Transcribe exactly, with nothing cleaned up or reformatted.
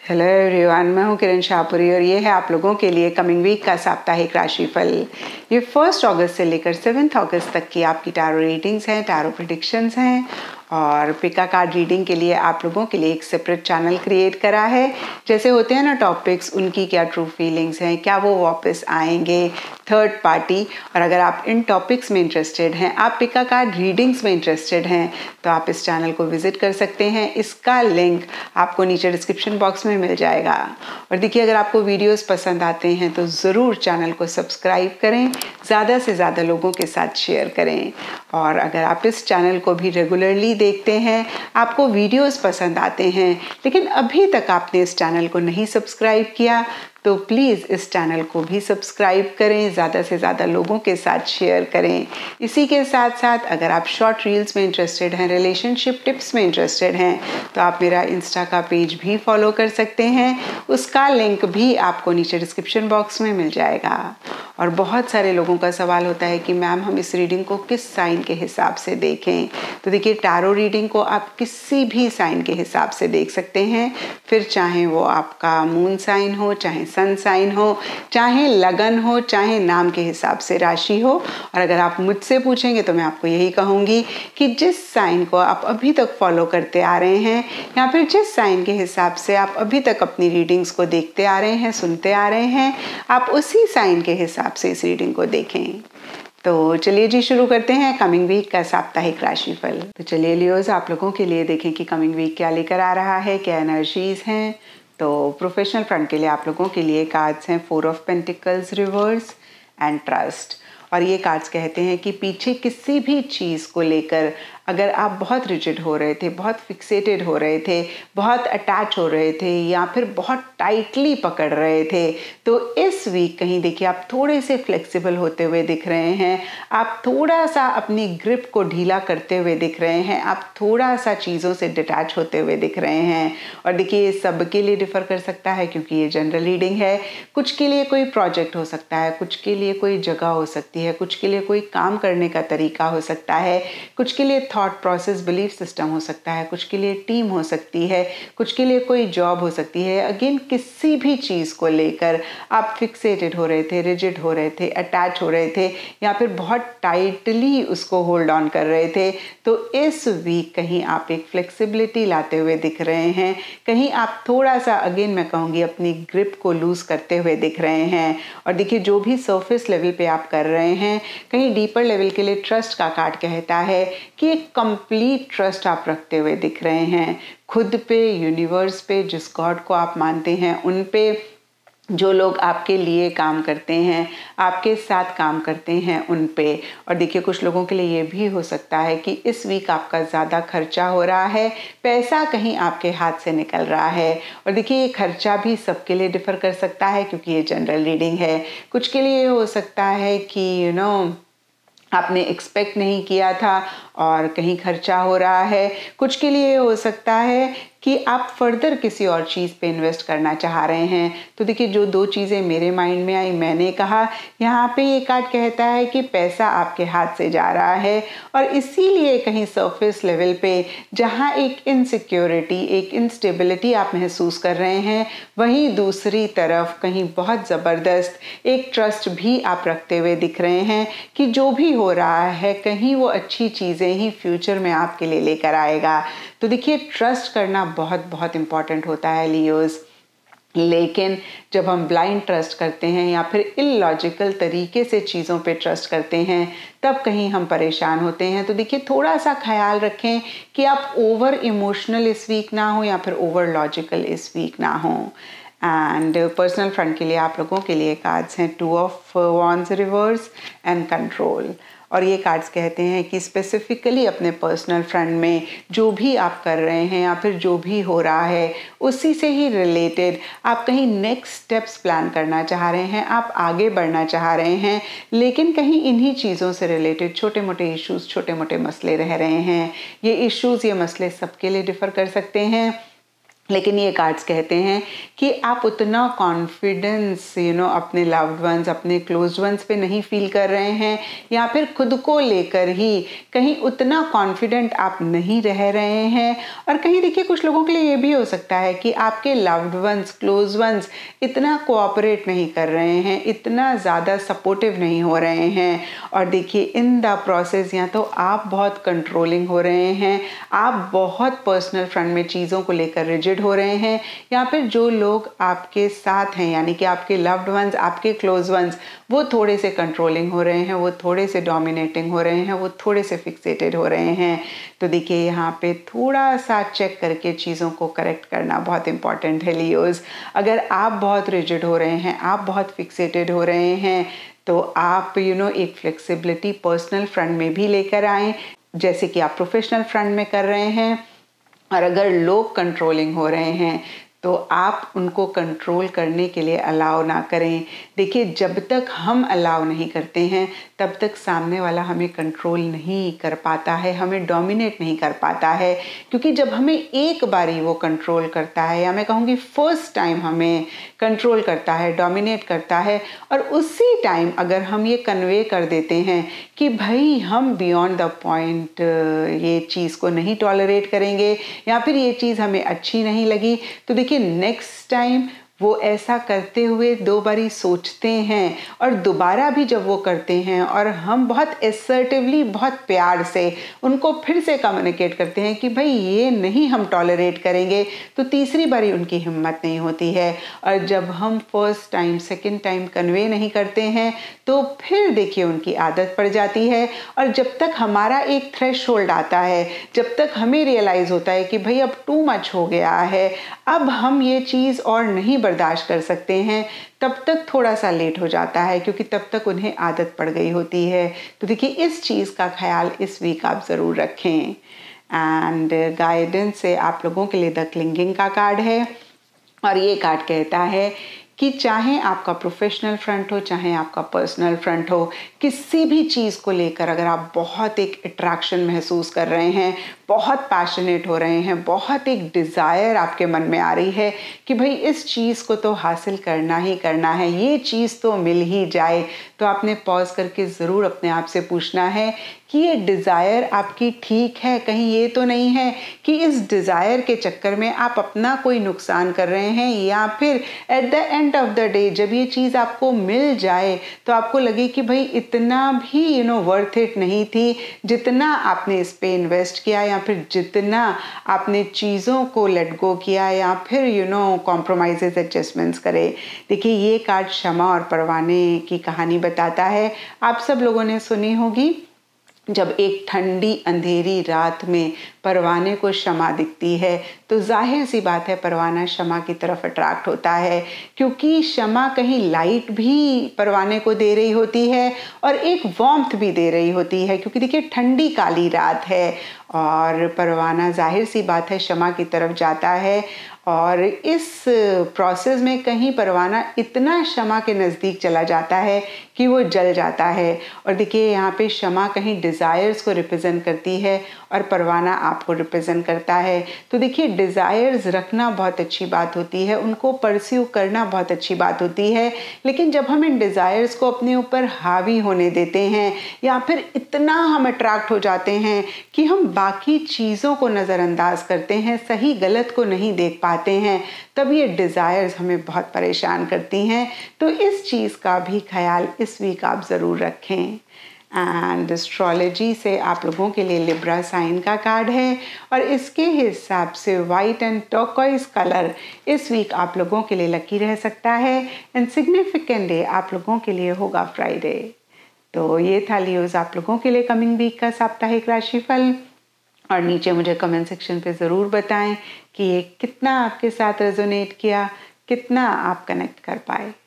Hello everyone, मैं हूं किरण शाहपुरी और ये है आप लोगों के लिए कमिंग वीक का साप्ताहिक राशिफल। ये फर्स्ट अगस्त से लेकर सेवन्थ अगस्त तक की आपकी टैरो रीडिंग्स हैं, टैरो प्रेडिक्शंस हैं और पिका कार्ड रीडिंग के लिए आप लोगों के लिए एक सेपरेट चैनल क्रिएट करा है। जैसे होते हैं ना टॉपिक्स, उनकी क्या ट्रू फीलिंग्स हैं, क्या वो वापस आएंगे, थर्ड पार्टी। और अगर आप इन टॉपिक्स में इंटरेस्टेड हैं, आप पिका कार्ड रीडिंग्स में इंटरेस्टेड हैं, तो आप इस चैनल को विजिट कर सकते हैं। इसका लिंक आपको नीचे डिस्क्रिप्शन बॉक्स में मिल जाएगा। और देखिए, अगर आपको वीडियोस पसंद आते हैं तो ज़रूर चैनल को सब्सक्राइब करें, ज़्यादा से ज़्यादा लोगों के साथ शेयर करें। और अगर आप इस चैनल को भी रेगुलरली देखते हैं, आपको वीडियोस पसंद आते हैं, लेकिन अभी तक आपने इस चैनल को नहीं सब्सक्राइब किया, तो प्लीज़ इस चैनल को भी सब्सक्राइब करें, ज़्यादा से ज़्यादा लोगों के साथ शेयर करें। इसी के साथ साथ अगर आप शॉर्ट रील्स में इंटरेस्टेड हैं, रिलेशनशिप टिप्स में इंटरेस्टेड हैं, तो आप मेरा इंस्टा का पेज भी फॉलो कर सकते हैं। उसका लिंक भी आपको नीचे डिस्क्रिप्शन बॉक्स में मिल जाएगा। और बहुत सारे लोगों का सवाल होता है कि मैम हम इस रीडिंग को किस साइन के हिसाब से देखें। तो देखिए, टैरो रीडिंग को आप किसी भी साइन के हिसाब से देख सकते हैं, फिर चाहे वो आपका मून साइन हो, चाहे सन साइन हो, चाहे लगन हो, चाहे नाम के हिसाब से राशि हो। और अगर आप मुझसे पूछेंगे तो मैं आपको यही कहूँगी कि जिस साइन को आप अभी तक फॉलो करते आ रहे हैं, या फिर जिस साइन के हिसाब से आप अभी तक अपनी रीडिंग्स को देखते आ रहे हैं, सुनते आ रहे हैं, आप उसी साइन के हिसाब से इस रीडिंग को देखें। तो चलिए जी, शुरू करते हैं कमिंग वीक का साप्ताहिक राशिफल। तो चलिए लियोज, आप लोगों के लिए देखें कि कमिंग वीक क्या लेकर आ रहा है, क्या एनर्जीज हैं। तो प्रोफेशनल फ्रंट के लिए आप लोगों के लिए कार्ड्स हैं four of pentacles, reverse and trust. और ये कार्ड्स कहते हैं कि पीछे किसी भी चीज़ को लेकर अगर आप बहुत रिजिड हो रहे थे, बहुत फिक्सेटेड हो रहे थे, बहुत अटैच हो रहे थे, या फिर बहुत टाइटली पकड़ रहे थे, तो इस वीक कहीं देखिए आप थोड़े से फ्लेक्सिबल होते हुए दिख रहे हैं। आप थोड़ा सा अपनी ग्रिप को ढीला करते हुए दिख रहे हैं। आप थोड़ा सा चीज़ों से डिटैच होते हुए दिख रहे हैं। और देखिए, ये सबके लिए डिफ़र कर सकता है क्योंकि ये जनरल रीडिंग है। कुछ के लिए कोई प्रोजेक्ट हो सकता है, कुछ के लिए कोई जगह हो सकती है, कुछ के लिए कोई काम करने का तरीका हो सकता है, कुछ के लिए थॉट प्रोसेस, बिलीफ सिस्टम हो सकता है, कुछ के लिए टीम हो सकती है, कुछ के लिए कोई जॉब हो सकती है। अगेन, किसी भी चीज़ को लेकर आप फिक्सेटेड हो रहे थे, रिजिड हो रहे थे, अटैच हो रहे थे, या फिर बहुत टाइटली उसको होल्ड ऑन कर रहे थे, तो इस वीक कहीं आप एक फ्लेक्सिबिलिटी लाते हुए दिख रहे हैं। कहीं आप थोड़ा सा, अगेन मैं कहूँगी, अपनी ग्रिप को लूज करते हुए दिख रहे हैं। और देखिए, जो भी सरफेस लेवल पे आप कर रहे हैं, कहीं डीपर लेवल के लिए ट्रस्ट का कार्ड कहता है कि एक कंप्लीट ट्रस्ट आप रखते हुए दिख रहे हैं, खुद पे, यूनिवर्स पे, जिस गॉड को आप मानते हैं उन पे, जो लोग आपके लिए काम करते हैं, आपके साथ काम करते हैं उन पे। और देखिए, कुछ लोगों के लिए ये भी हो सकता है कि इस वीक आपका ज़्यादा खर्चा हो रहा है, पैसा कहीं आपके हाथ से निकल रहा है। और देखिए, ये खर्चा भी सबके लिए डिफ़र कर सकता है क्योंकि ये जनरल रीडिंग है। कुछ के लिए हो सकता है कि यू नो आपने एक्सपेक्ट नहीं किया था और कहीं खर्चा हो रहा है। कुछ के लिए हो सकता है कि आप फर्दर किसी और चीज़ पे इन्वेस्ट करना चाह रहे हैं। तो देखिए, जो दो चीज़ें मेरे माइंड में आई, मैंने कहा यहाँ पे ये कार्ड कहता है कि पैसा आपके हाथ से जा रहा है, और इसीलिए कहीं सरफेस लेवल पे जहाँ एक इनसिक्योरिटी, एक इंस्टेबिलिटी आप महसूस कर रहे हैं, वहीं दूसरी तरफ कहीं बहुत ज़बरदस्त एक ट्रस्ट भी आप रखते हुए दिख रहे हैं कि जो भी हो रहा है, कहीं वो अच्छी चीज़ें ही फ्यूचर में आपके लिए लेकर आएगा। तो देखिए, ट्रस्ट करना बहुत बहुत इम्पॉर्टेंट होता है लियोस। लेकिन जब हम ब्लाइंड ट्रस्ट करते हैं या फिर इलॉजिकल तरीके से चीज़ों पे ट्रस्ट करते हैं, तब कहीं हम परेशान होते हैं। तो देखिए, थोड़ा सा ख्याल रखें कि आप ओवर इमोशनल इस वीक ना हो या फिर ओवर लॉजिकल इस वीक ना हो। एंड पर्सनल फ्रंट के लिए आप लोगों के लिए कार्ड्स हैं two of wands, reverse and control. और ये कार्ड्स कहते हैं कि स्पेसिफिकली अपने पर्सनल फ्रंट में जो भी आप कर रहे हैं या फिर जो भी हो रहा है, उसी से ही रिलेटेड आप कहीं नेक्स्ट स्टेप्स प्लान करना चाह रहे हैं, आप आगे बढ़ना चाह रहे हैं, लेकिन कहीं इन्हीं चीज़ों से रिलेटेड छोटे मोटे इश्यूज़, छोटे मोटे मसले रह रहे हैं। ये इश्यूज़, ये मसले सबके लिए डिफ़र कर सकते हैं। लेकिन ये कार्ड्स कहते हैं कि आप उतना कॉन्फिडेंस यू नो अपने लव्ड वंस, अपने क्लोज वंस पे नहीं फील कर रहे हैं, या फिर खुद को लेकर ही कहीं उतना कॉन्फिडेंट आप नहीं रह रहे हैं। और कहीं देखिए कुछ लोगों के लिए ये भी हो सकता है कि आपके लव्ड वंस, क्लोज वंस इतना कोऑपरेट नहीं कर रहे हैं, इतना ज़्यादा सपोर्टिव नहीं हो रहे हैं। और देखिए इन द प्रोसेस या तो आप बहुत कंट्रोलिंग हो रहे हैं, आप बहुत पर्सनल फ्रंट में चीज़ों को लेकर रिजिड हो रहे हैं, या फिर जो लोग आपके साथ हैं यानी कि आपके लव्ड वंस, आपके क्लोज वंस, वो थोड़े से कंट्रोलिंग हो रहे हैं, वो थोड़े से डोमिनेटिंग हो रहे हैं, वो थोड़े से फिक्सेटेड हो रहे हैं। तो देखिए यहाँ पे थोड़ा सा चेक करके चीज़ों को करेक्ट करना बहुत इंपॉर्टेंट है लियोज। अगर आप बहुत रिजिड हो रहे हैं, आप बहुत फिक्सेटेड हो रहे हैं, तो आप यू नो एक फ्लेक्सिबिलिटी पर्सनल फ्रंट में भी लेकर आएँ, जैसे कि आप प्रोफेशनल फ्रंट में कर रहे हैं। और अगर लोग कंट्रोलिंग हो रहे हैं तो आप उनको कंट्रोल करने के लिए अलाउ ना करें। देखिए जब तक हम अलाउ नहीं करते हैं तब तक सामने वाला हमें कंट्रोल नहीं कर पाता है, हमें डोमिनेट नहीं कर पाता है। क्योंकि जब हमें एक बारी वो कंट्रोल करता है, या मैं कहूँगी फर्स्ट टाइम हमें कंट्रोल करता है, डोमिनेट करता है, और उसी टाइम अगर हम ये कन्वे कर देते हैं कि भाई हम बियॉन्ड द पॉइंट ये चीज़ को नहीं टॉलरेट करेंगे, या फिर ये चीज़ हमें अच्छी नहीं लगी, तो देखिए नेक्स्ट टाइम वो ऐसा करते हुए दो बारी सोचते हैं, और दोबारा भी जब वो करते हैं और हम बहुत असर्टिवली, बहुत प्यार से उनको फिर से कम्युनिकेट करते हैं कि भाई ये नहीं हम टॉलरेट करेंगे, तो तीसरी बारी उनकी हिम्मत नहीं होती है। और जब हम first time, second time convey नहीं करते हैं तो फिर देखिए उनकी आदत पड़ जाती है। और जब तक हमारा एक थ्रेशहोल्ड आता है, जब तक हमें रियलाइज़ होता है कि भाई अब टू मच हो गया है, अब हम ये चीज़ और नहीं बर्दाश्त कर सकते हैं, तब तक थोड़ा सा लेट हो जाता है, क्योंकि तब तक उन्हें आदत पड़ गई होती है। तो देखिए इस चीज़ का ख्याल इस वीक आप ज़रूर रखें। एंड गाइडेंस से आप लोगों के लिए द क्लिंगिंग का कार्ड है, और ये कार्ड कहता है कि चाहे आपका प्रोफेशनल फ्रंट हो, चाहे आपका पर्सनल फ्रंट हो, किसी भी चीज़ को लेकर अगर आप बहुत एक अट्रैक्शन महसूस कर रहे हैं, बहुत पैशनेट हो रहे हैं, बहुत एक डिज़ायर आपके मन में आ रही है कि भाई इस चीज़ को तो हासिल करना ही करना है, ये चीज़ तो मिल ही जाए, तो आपने पॉज करके ज़रूर अपने आप से पूछना है कि ये डिज़ायर आपकी ठीक है, कहीं ये तो नहीं है कि इस डिज़ायर के चक्कर में आप अपना कोई नुकसान कर रहे हैं, या फिर at the end of the day जब ये चीज़ आपको मिल जाए तो आपको लगे कि भाई इतना भी यू नो वर्थ इट नहीं थी जितना आपने इस पे इन्वेस्ट किया, या फिर जितना आपने चीज़ों को लेट गो किया, या फिर यू नो कॉम्प्रोमाइजेस, एडजस्टमेंट्स करे। देखिए ये कार्ड क्षमा और परवाने की कहानी बताता है। आप सब लोगों ने सुनी होगी, जब एक ठंडी अंधेरी रात में परवाने को शमा दिखती है तो जाहिर सी बात है परवाना शमा की तरफ अट्रैक्ट होता है, क्योंकि शमा कहीं लाइट भी परवाने को दे रही होती है और एक वार्मथ भी दे रही होती है, क्योंकि देखिए ठंडी काली रात है और परवाना जाहिर सी बात है शमा की तरफ जाता है। और इस प्रोसेस में कहीं परवाना इतना शमा के नज़दीक चला जाता है कि वो जल जाता है। और देखिए यहाँ पे शमा कहीं डिज़ायर्स को रिप्रेजेंट करती है और परवाना आपको रिप्रेजेंट करता है। तो देखिए डिज़ायर्स रखना बहुत अच्छी बात होती है, उनको परस्यू करना बहुत अच्छी बात होती है, लेकिन जब हम इन डिज़ायर्स को अपने ऊपर हावी होने देते हैं, या फिर इतना हम अट्रैक्ट हो जाते हैं कि हम बाकी चीज़ों को नज़रअंदाज करते हैं, सही गलत को नहीं देख पाते हैं, तब ये डिज़ायर्स हमें बहुत परेशान करती हैं। तो इस चीज़ का भी ख्याल इस वीक आप ज़रूर रखें। एंड एस्ट्रोलॉजी से आप लोगों के लिए लिब्रा साइन का कार्ड है, और इसके हिसाब से वाइट एंड टर्कोइज कलर इस वीक आप लोगों के लिए लकी रह सकता है। एंड सिग्निफिकेंट डे आप लोगों के लिए होगा फ्राइडे। तो ये था लियोज आप लोगों के लिए कमिंग वीक का साप्ताहिक राशिफल, और नीचे मुझे कमेंट सेक्शन पे ज़रूर बताएं कि ये कितना आपके साथ रेजोनेट किया, कितना आप कनेक्ट कर पाए।